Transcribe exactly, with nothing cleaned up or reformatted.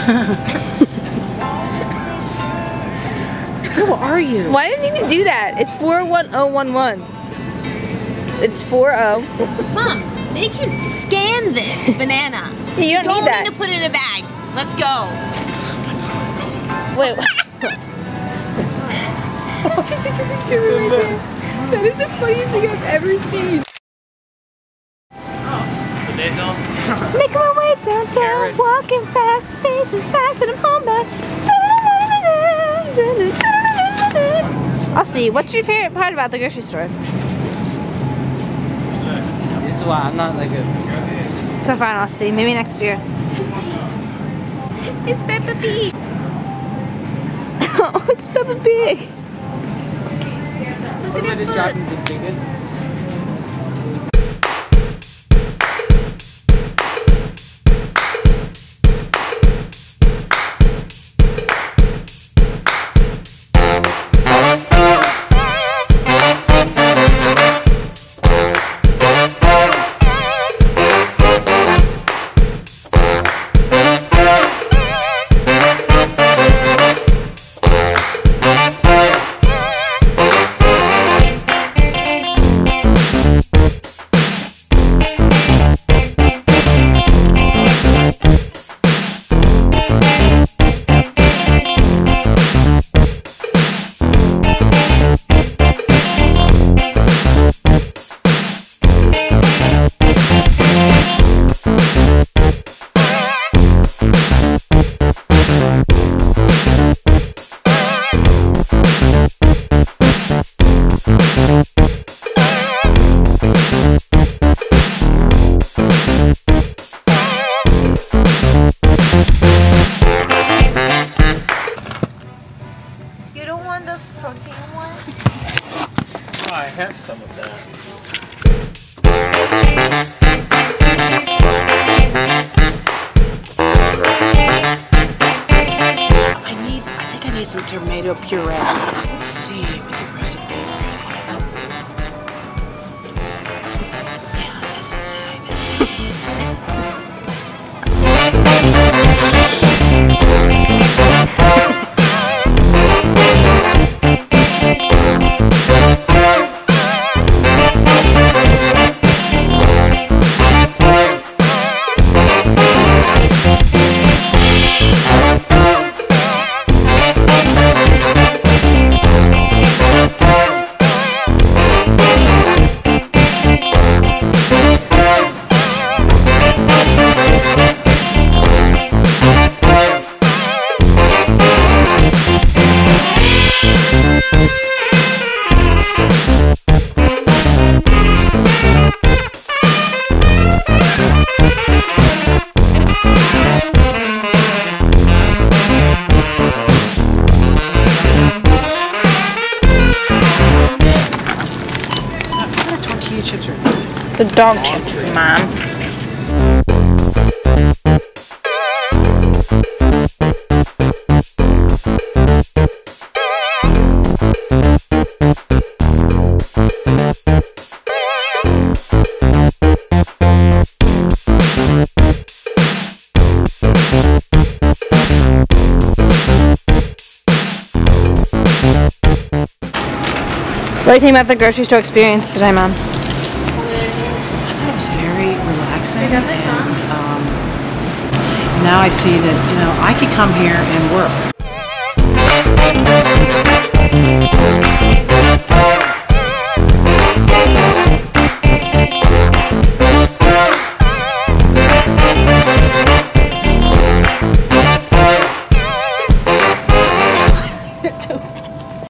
Who are you? Why do you need to do that? It's four one oh one one. It's four oh. Mom, they can scan this banana. Yeah, you don't, don't need that. need to put it in a bag. Let's go. Wait. Just take a picture of me right there. That is the funniest thing I've ever seen. Making my way downtown, Karen. Walking fast, faces passing, I'm homebound. I'll see. What's your favorite part about the grocery store? This is why I'm not like a... So fine, I'll see. Maybe next year. It's Peppa Pig. Oh, it's Peppa Pig. Look at his foot. I have some of that. I need, I think I need some tomato puree. Let's see what the recipe is. Yeah, this is it, I think. The dog chips, Mom. What do you think about the grocery store experience today, Mom? I thought it was very relaxing, and um, now I see that, you know, I could come here and work.